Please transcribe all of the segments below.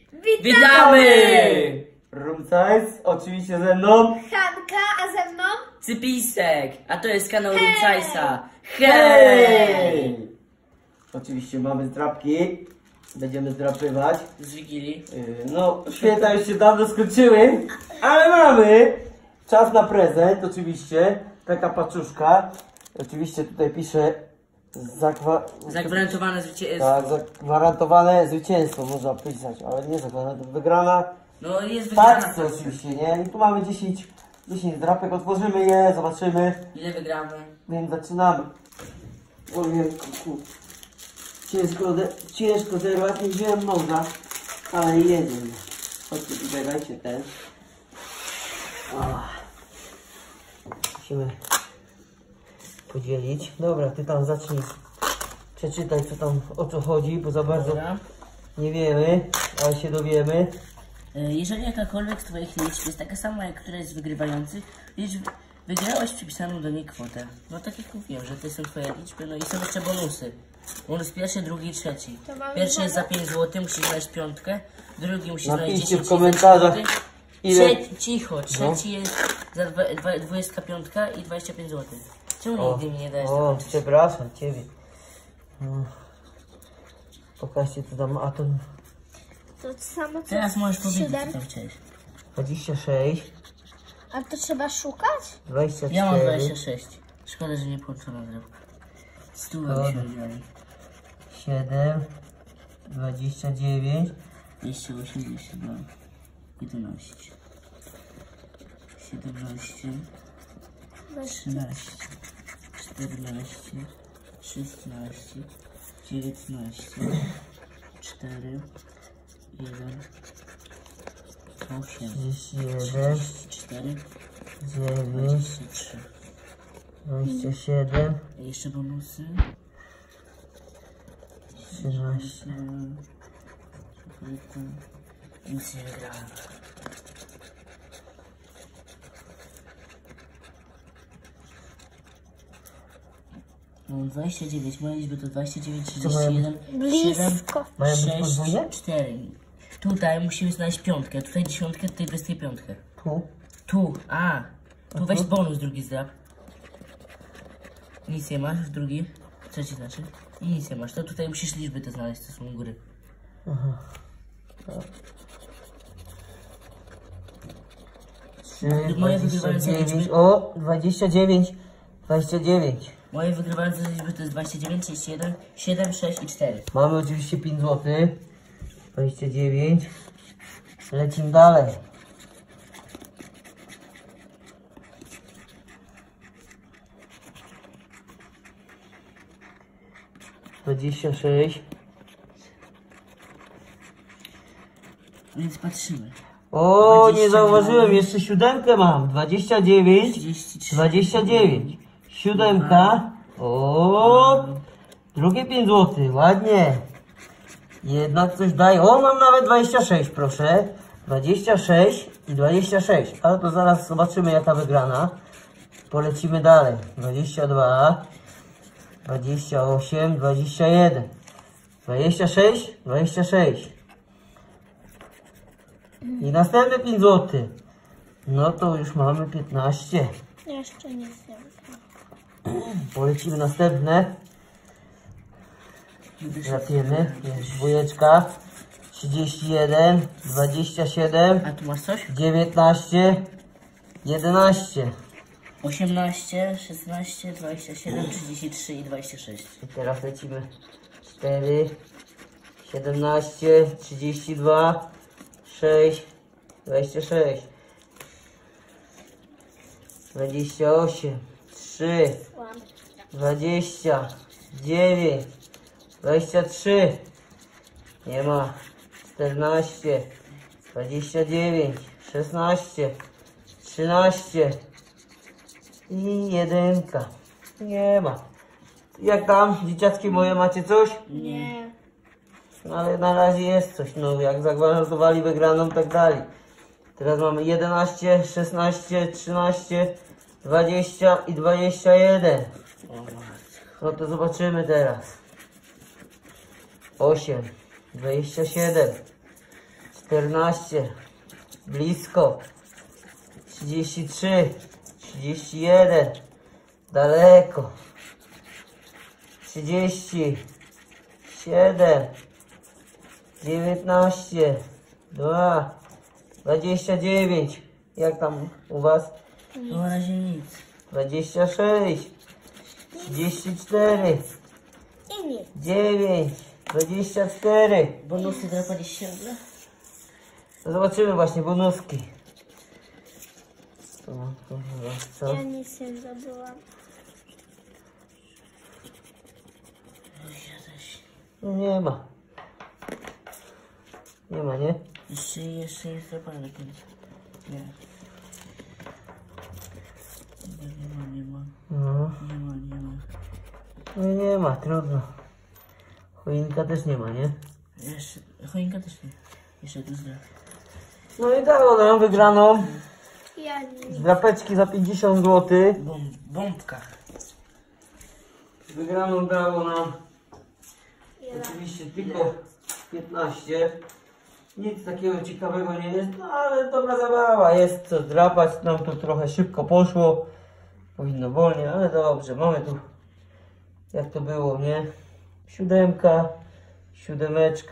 Witamy! Room Size, oczywiście ze mną Hanka, a ze mną? Cypisek, a to jest kanał Room Size'a. Hej! Oczywiście mamy zdrapki, będziemy zdrapywać. Z Wigilii. No, święta już się dawno skończyły, ale mamy czas na prezent, oczywiście. Taka paczuszka. Oczywiście tutaj pisze Zagwarantowane zwycięstwo. tak, zagwarantowane zwycięstwo można pisać, ale nie zagwarantowane, wygrana. No jest wygrana. Tak, oczywiście, nie? I tu mamy 10 drapek, otworzymy je, zobaczymy. Ile wygramy? Więc zaczynamy. Ojejku, ciężko zerwać, nie wziąłem noża, ale jeden. Chodźcie tutaj, dajcie ten. Musimy podzielić. Dobra, ty tam zacznij przeczytać, co tam, o co chodzi, bo za bardzo nie wiemy, ale się dowiemy. Jeżeli jakakolwiek z Twoich liczb jest taka sama jak któraś z wygrywających, wygrałeś przypisaną do niej kwotę. No tak jak mówiłem, że to są Twoje liczby, no i są jeszcze bonusy. Bonus pierwszy, drugi i trzeci. Pierwszy jest za 5 zł, musisz znaleźć piątkę. Drugi musisz znaleźć 10 Napiszcie w komentarzach, ile... Cicho, trzeci jest za 25 i 25 zł. Czemu nigdy mi nie dajesz O, tego? przepraszam ciebie. Pokażcie co tam, a to To samo co Teraz możesz powiedzieć, co siódem. tam chciałeś. 26, A to trzeba szukać? 24, Ja mam 26. Szkoda, że nie połączona drobka. Stówę się wygrali. 7, 29, 208, 22, 11, 17, 13, 14, 16, 19, 4, 1, 8, 31, 34, 9, 23. 27, Jeszcze bonusy. 13. Nic nie wygrałem. Mam 29, moje liczby to 29, 31, 7, Blisko. Mają być 6, podwójne? 4. Tutaj musimy znaleźć piątkę, tutaj dziesiątkę, tutaj 25. Tu. Tu, tu weź bonus drugi zdrap. Nic nie masz, drugi, trzeci znaczy. I nic nie masz, to tutaj musisz liczby te znaleźć, co są u góry. Moje wygrywające 29, liczby. o, 29, 29. Moje wygrywające liczby to jest 29, 31, 7, 6 i 4. Mamy oczywiście 5 zł. 29. Lecimy dalej. Dwadzieścia 6. Więc patrzymy. O, 29. nie zauważyłem, jeszcze siódemkę mam. 29. 33. 29. Siódemka. O, drugie 5 zł. Ładnie. Jednak coś daje. O, mam nawet 26, proszę. 26 i 26. Ale to zaraz zobaczymy, jaka wygrana. Polecimy dalej. 22, 28, 21, 26, 26. I następne 5 zł. No to już mamy 15. Jeszcze nic nie wiem. Polecimy następne. Zapiemy. Jest dwójeczka. 31, 27, A tu masz coś? 19, 11. 18, 16, 27, 33 i 26. I teraz lecimy. 4, 17, 32, 6, 26, 28, 3, 20, 9, 23, nie ma, 14, 29, 16, 13 i 1, nie ma. Jak tam, dzieciaczki moje, macie coś? Nie. No ale na razie jest coś, no jak zagwarantowali wygraną, tak dalej. Teraz mamy 11, 16, 13, 20 i 21. No to zobaczymy teraz. 8, 27, 14, blisko, 33, 31, daleko, 37, 19, 2, 29, jak tam u was? No na razie nic. 26, 34, I nic. 9, 24. Bonusy drapaliście ciągle? Zobaczymy właśnie bonuski. Co? Ja nic nie zdobyłam. Ja też. No nie ma. Nie ma, nie? Jeszcze nie zdrapane do końca. Nie. Nie ma. No. Nie ma. No nie ma, trudno. Choinka też nie ma, nie? Jeszcze, choinka też nie. Jeszcze tu zdrap. No i dało nam wygraną. Ja nic. Drapeczki za 50 zł. Bombka. Wygraną dało nam oczywiście tylko 15. Nic takiego ciekawego nie jest, no ale dobra zabawa. Jest co drapać, nam to trochę szybko poszło. Powinno wolniej, ale dobrze. Mamy tu, jak to było, nie? 7, 7,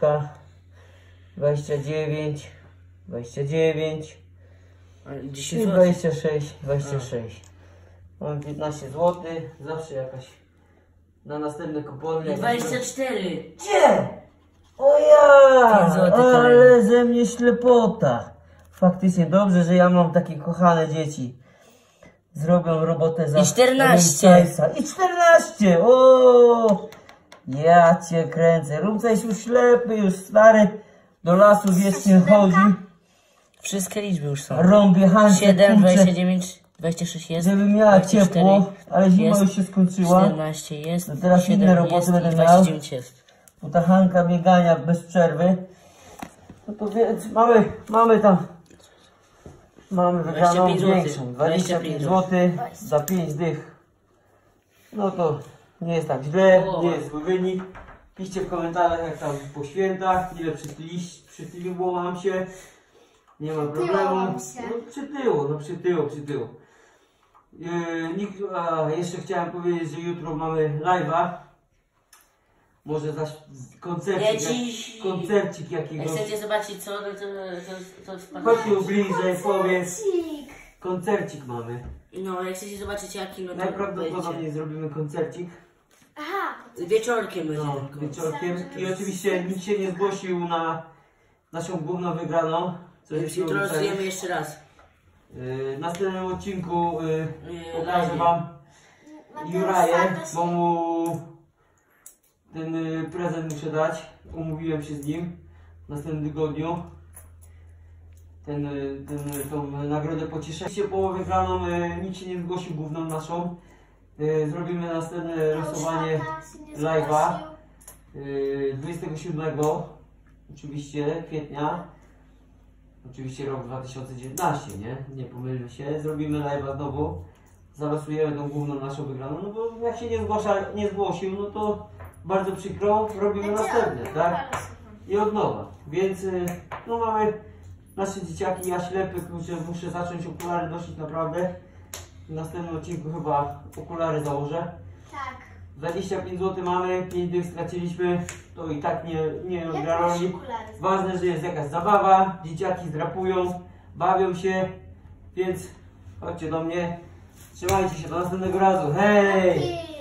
29, 29 Ale i 10 zł. 26, 26. Mamy 15 zł, zawsze jakaś na następne kupony. jak 24. Gdzie? O ja! 5 złotych Ale kolejny. ze mnie ślepota. Faktycznie dobrze, że ja mam takie kochane dzieci. Zrobią robotę za... I 14. Rumcajsa. I 14! O! Ja cię kręcę. Rumcajs już ślepy, już stary. Do lasu wiecznie chodzi. Wszystkie liczby już są. Rąbie hańce, 7, kurczę, 29, 26 jest. żeby miała 24 ciepło, ale zima jest, już się skończyła. 14 jest. No teraz 7 inne roboty jest będę i miał. 29 jest. Bo ta Hanka biegania bez przerwy. No to więc mamy tam. Mamy wygraną 25 złotych. większą. 25 zł za 5 dych. No to nie jest tak źle, nie jest zły wynik. Piszcie w komentarzach jak tam po świętach, ile przytyliło nam się. Nie ma problemu. nam się. No przytyło. Jeszcze chciałem powiedzieć, że jutro mamy live'a. Może zaś koncercik Jak jakiegoś. chcecie zobaczyć co, no to wpadnie. Chodź tu bliżej, powiedz. Cik. Koncercik mamy. No, jak chcecie zobaczyć jaki, no to Najprawdopodobniej zrobimy koncercik. Aha. wieczorkiem będzie. No, tylko. wieczorkiem. I oczywiście nikt się nie zgłosił na naszą główną wygraną. Co Więc żeśmy jutro obiecali. losujemy jeszcze raz. W następnym odcinku pokażę live. wam Juraję, bo mu ten prezent muszę dać. Umówiłem się z nim w następnym tygodniu. Tą nagrodę pocieszenia. Się połowę wygraną, nikt się nie zgłosił główną naszą. Zrobimy następne rysowanie live'a 27 oczywiście kwietnia. Oczywiście rok 2019, nie pomylmy się. Zrobimy live'a znowu. Zalosujemy tą główną naszą wygraną, no bo jak się nie zgłosił, no to bardzo przykro, robimy następne, tak? I od nowa. Więc no mamy nasze dzieciaki, ja ślepy, muszę zacząć okulary nosić naprawdę. W następnym odcinku chyba okulary założę. Tak. 25 zł mamy, 5 dych straciliśmy, to i tak nie gra roli. okulary? Ważne, że jest jakaś zabawa, dzieciaki zdrapują, bawią się, więc chodźcie do mnie. Trzymajcie się, do następnego razu, hej!